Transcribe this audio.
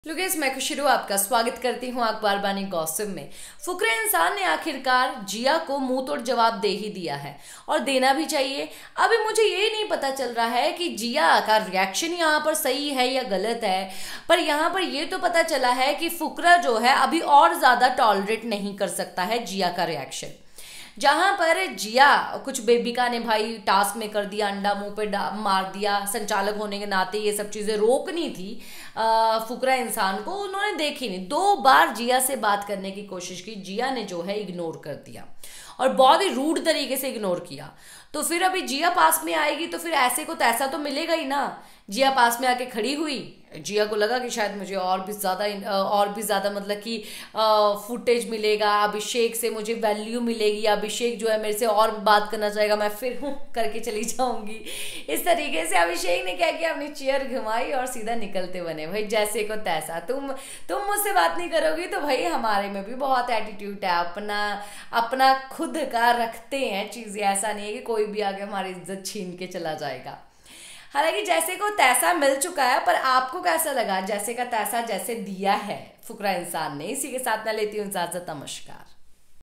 लुगेस मैं खुशरू आपका स्वागत करती हूँ अखबार बानी गॉसिप में। फुकरे इंसान ने आखिरकार जिया को मुंह तोड़ जवाब दे ही दिया है और देना भी चाहिए। अभी मुझे ये नहीं पता चल रहा है कि जिया का रिएक्शन यहाँ पर सही है या गलत है, पर यहाँ पर ये तो पता चला है कि फुकरा जो है अभी और ज़्यादा टॉलरेट नहीं कर सकता है जिया का रिएक्शन। जहां पर जिया कुछ बेबिका ने भाई टास्क में कर दिया, अंडा मुंह पे मार दिया, संचालक होने के नाते ये सब चीज़ें रोकनी थी फुकरा इंसान को, उन्होंने देखी नहीं। 2 बार जिया से बात करने की कोशिश की, जिया ने जो है इग्नोर कर दिया और बहुत ही रूड तरीके से इग्नोर किया। तो फिर अभी जिया पास में आएगी तो फिर ऐसे को तैसा तो मिलेगा ही ना। जिया पास में आके खड़ी हुई, जिया को लगा कि शायद मुझे और भी ज़्यादा मतलब कि फुटेज मिलेगा, अभिषेक से मुझे वैल्यू मिलेगी, अभिषेक जो है मेरे से और बात करना चाहेगा, मैं फिर हूँ करके चली जाऊंगी। इस तरीके से अभिषेक ने क्या किया, अपनी चेयर घुमाई और सीधा निकलते बने। भाई जैसे को तैसा, तुम मुझसे बात नहीं करोगी तो भाई हमारे में भी बहुत एटीट्यूड है, अपना खुद का रखते हैं चीज़ें, ऐसा नहीं है कि कोई भी आके हमारी इज्जत छीन के चला जाएगा। हालांकि जैसे को तैसा मिल चुका है, पर आपको कैसा लगा जैसे का तैसा जैसे दिया है फुकरा इंसान ने। इसी के साथ मैं लेती हूँ इजाजत, नमस्कार।